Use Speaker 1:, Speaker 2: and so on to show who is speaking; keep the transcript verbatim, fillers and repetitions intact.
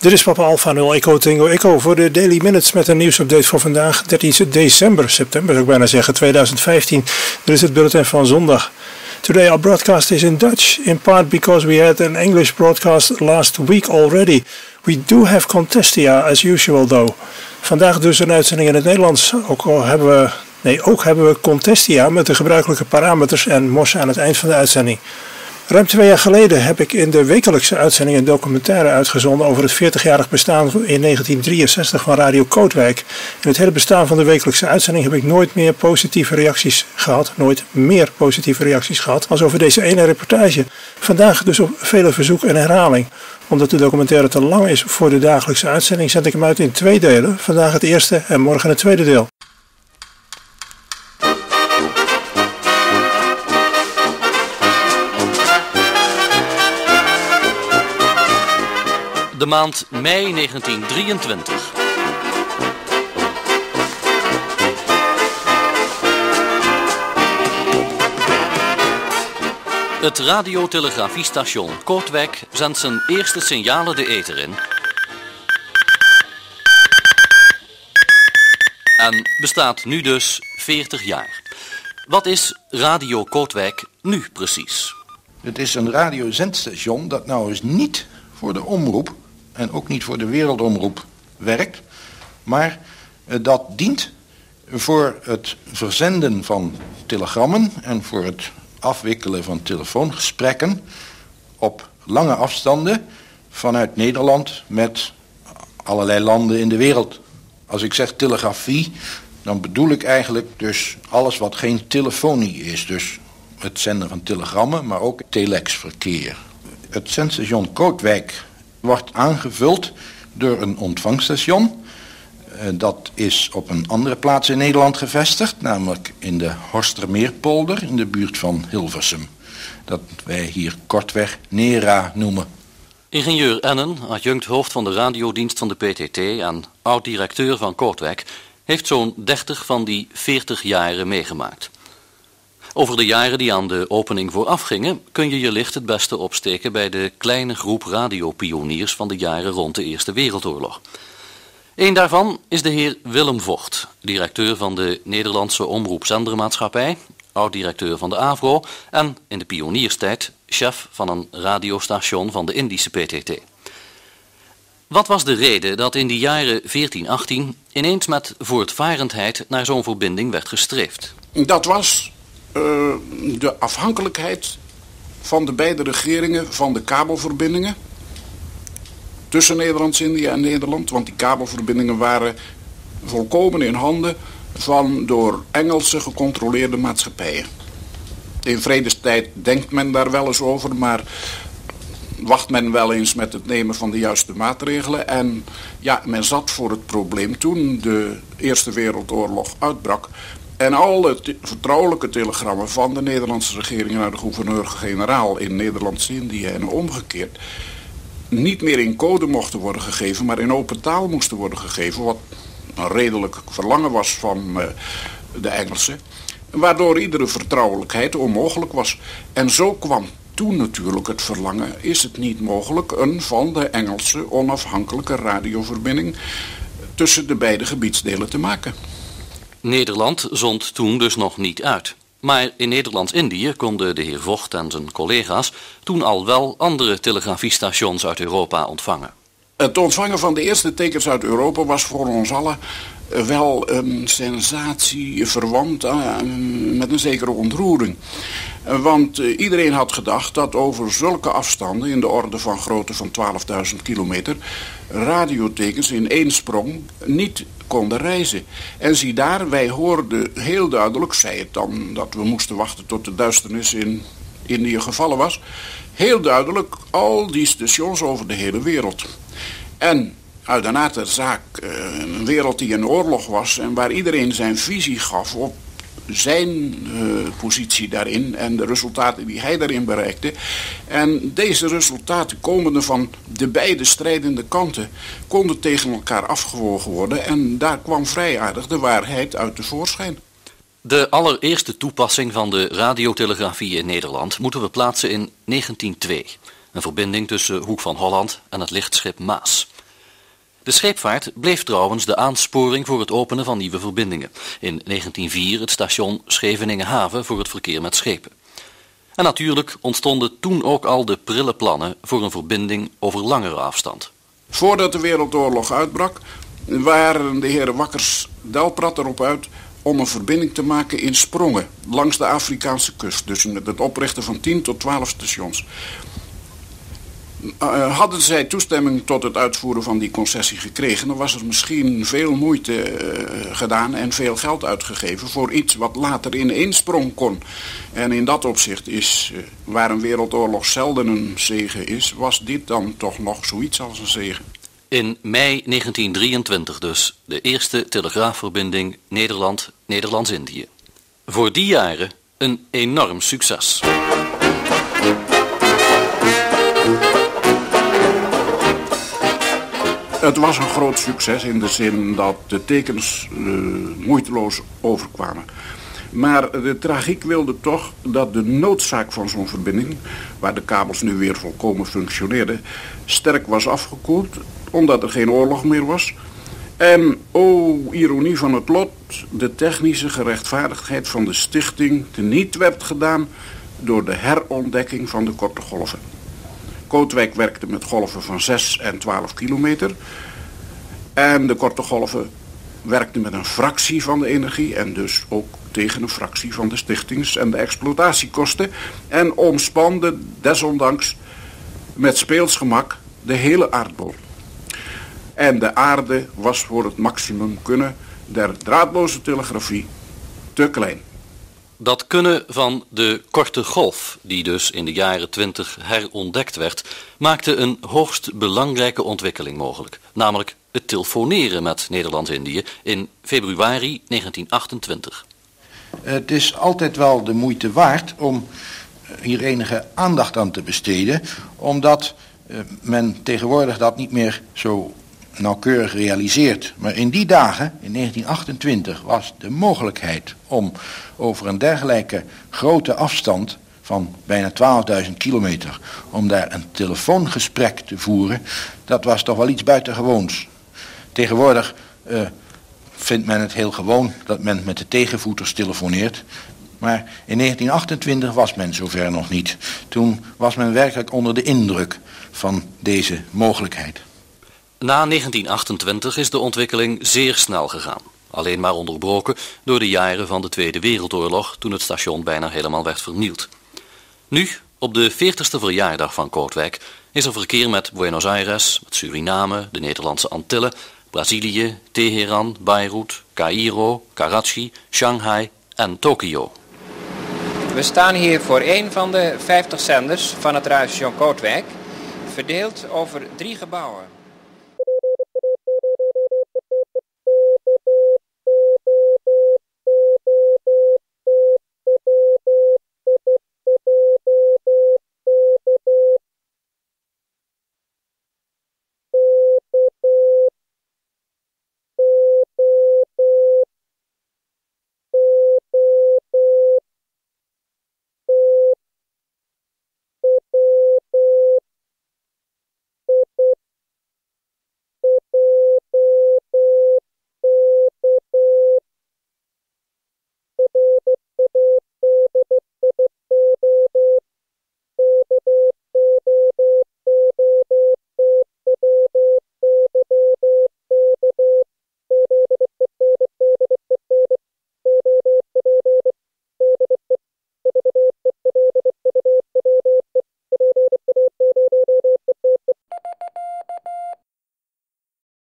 Speaker 1: Dit is Papa Alpha nul Echo Tango Echo voor de Daily Minutes met een nieuwsupdate voor vandaag, dertien december, september zou ik bijna zeggen, tweeduizend vijftien. Dit is het bulletin van zondag. Today our broadcast is in Dutch, in part because we had an English broadcast last week already. We do have Contestia as usual though. Vandaag dus een uitzending in het Nederlands, ook al hebben we... Nee, ook hebben we Contestia met de gebruikelijke parameters en mossen aan het eind van de uitzending. Ruim twee jaar geleden heb ik in de wekelijkse uitzending een documentaire uitgezonden over het veertigjarig bestaan in negentien drieënzestig van Radio Kootwijk. In het hele bestaan van de wekelijkse uitzending heb ik nooit meer positieve reacties gehad, nooit meer positieve reacties gehad als over deze ene reportage. Vandaag dus op vele verzoek en herhaling. Omdat de documentaire te lang is voor de dagelijkse uitzending zet ik hem uit in twee delen. Vandaag het eerste en morgen het tweede deel.
Speaker 2: De maand mei negentien drieëntwintig. Het radiotelegrafiestation Kootwijk zendt zijn eerste signalen de ether in en bestaat nu dus veertig jaar. Wat is Radio Kootwijk nu precies?
Speaker 3: Het is een radiozendstation dat nou eens niet voor de omroep en ook niet voor de wereldomroep werkt, maar dat dient voor het verzenden van telegrammen en voor het afwikkelen van telefoongesprekken op lange afstanden vanuit Nederland met allerlei landen in de wereld. Als ik zeg telegrafie, dan bedoel ik eigenlijk dus alles wat geen telefonie is, dus het zenden van telegrammen, maar ook telexverkeer. Het zendstation Kootwijk wordt aangevuld door een ontvangstation. Dat is op een andere plaats in Nederland gevestigd, namelijk in de Horstermeerpolder in de buurt van Hilversum. Dat wij hier kortweg NERA noemen.
Speaker 2: Ingenieur Ennen, adjunct hoofd van de radiodienst van de P T T en oud-directeur van Kootwijk, heeft zo'n dertig van die veertig jaren meegemaakt. Over de jaren die aan de opening voorafgingen kun je je licht het beste opsteken bij de kleine groep radiopioniers van de jaren rond de Eerste Wereldoorlog. Eén daarvan is de heer Willem Vocht, directeur van de Nederlandse Omroepzendermaatschappij, oud-directeur van de AVRO en in de pionierstijd chef van een radiostation van de Indische P T T. Wat was de reden dat in die jaren veertien achttien ineens met voortvarendheid naar zo'n verbinding werd gestreefd?
Speaker 4: Dat was uh, de afhankelijkheid van de beide regeringen van de kabelverbindingen tussen Nederlands-Indië en Nederland, want die kabelverbindingen waren volkomen in handen van door Engelsen gecontroleerde maatschappijen. In vredestijd denkt men daar wel eens over, maar wacht men wel eens met het nemen van de juiste maatregelen. En ja, men zat voor het probleem toen de Eerste Wereldoorlog uitbrak en alle te- vertrouwelijke telegrammen van de Nederlandse regering naar de gouverneur-generaal in Nederlands-Indië en omgekeerd niet meer in code mochten worden gegeven, maar in open taal moesten worden gegeven, wat een redelijk verlangen was van uh, de Engelsen, waardoor iedere vertrouwelijkheid onmogelijk was. En zo kwam toen natuurlijk het verlangen, is het niet mogelijk een van de Engelse onafhankelijke radioverbinding tussen de beide gebiedsdelen te maken.
Speaker 2: Nederland zond toen dus nog niet uit. Maar in Nederlands-Indië konden de heer Vocht en zijn collega's toen al wel andere telegrafiestations uit Europa ontvangen.
Speaker 4: Het ontvangen van de eerste tekens uit Europa was voor ons allen wel een sensatie verwant met een zekere ontroering. Want iedereen had gedacht dat over zulke afstanden in de orde van grootte van twaalfduizend kilometer radiotekens in één sprong niet konden reizen. En zie daar, wij hoorden heel duidelijk, zei het dan dat we moesten wachten tot de duisternis in Indië gevallen was, heel duidelijk al die stations over de hele wereld. En uit daarna ter zaak een wereld die in oorlog was en waar iedereen zijn visie gaf op zijn uh, positie daarin en de resultaten die hij daarin bereikte. En deze resultaten komende van de beide strijdende kanten konden tegen elkaar afgewogen worden en daar kwam vrij aardig de waarheid uit tevoorschijn.
Speaker 2: De allereerste toepassing van de radiotelegrafie in Nederland moeten we plaatsen in negentien twee. Een verbinding tussen Hoek van Holland en het lichtschip Maas. De scheepvaart bleef trouwens de aansporing voor het openen van nieuwe verbindingen. In negentien vier het station Scheveningen-Haven voor het verkeer met schepen. En natuurlijk ontstonden toen ook al de prille plannen voor een verbinding over langere afstand.
Speaker 4: Voordat de Wereldoorlog uitbrak, waren de heren Wakkers-Delprat erop uit om een verbinding te maken in sprongen langs de Afrikaanse kust. Dus met het oprichten van tien tot twaalf stations. Uh, hadden zij toestemming tot het uitvoeren van die concessie gekregen, dan was er misschien veel moeite uh, gedaan en veel geld uitgegeven voor iets wat later in één sprong kon. En in dat opzicht is, uh, waar een wereldoorlog zelden een zege is, was dit dan toch nog zoiets als een zege.
Speaker 2: In mei negentien drieëntwintig dus, de eerste telegraafverbinding Nederland-Nederlands-Indië. Voor die jaren een enorm succes.
Speaker 4: Het was een groot succes in de zin dat de tekens uh, moeiteloos overkwamen. Maar de tragiek wilde toch dat de noodzaak van zo'n verbinding, waar de kabels nu weer volkomen functioneerden, sterk was afgekoeld, omdat er geen oorlog meer was. En, oh, ironie van het lot, de technische gerechtvaardigdheid van de stichting teniet werd gedaan door de herontdekking van de korte golven. Kootwijk werkte met golven van zes en twaalf kilometer. En de korte golven werkten met een fractie van de energie en dus ook tegen een fractie van de stichtings- en de exploitatiekosten. En omspande desondanks met speelsgemak de hele aardbol. En de aarde was voor het maximum kunnen der draadloze telegrafie te klein.
Speaker 2: Dat kunnen van de korte golf, die dus in de jaren twintig herontdekt werd, maakte een hoogst belangrijke ontwikkeling mogelijk. Namelijk het telefoneren met Nederlands-Indië in februari negentien achtentwintig.
Speaker 3: Het is altijd wel de moeite waard om hier enige aandacht aan te besteden, omdat men tegenwoordig dat niet meer zo nauwkeurig realiseert. Maar in die dagen, in negentien achtentwintig, was de mogelijkheid om over een dergelijke grote afstand van bijna twaalfduizend kilometer, om daar een telefoongesprek te voeren, dat was toch wel iets buitengewoons. Tegenwoordig uh, vindt men het heel gewoon dat men met de tegenvoeters telefoneert. Maar in negentien achtentwintig was men zover nog niet. Toen was men werkelijk onder de indruk van deze mogelijkheid.
Speaker 2: Na negentien achtentwintig is de ontwikkeling zeer snel gegaan. Alleen maar onderbroken door de jaren van de Tweede Wereldoorlog, toen het station bijna helemaal werd vernield. Nu, op de veertigste verjaardag van Kootwijk, is er verkeer met Buenos Aires, met Suriname, de Nederlandse Antillen, Brazilië, Teheran, Beirut, Caïro, Karachi, Shanghai en Tokio.
Speaker 5: We staan hier voor een van de vijftig zenders van het radiostation Kootwijk, verdeeld over drie gebouwen.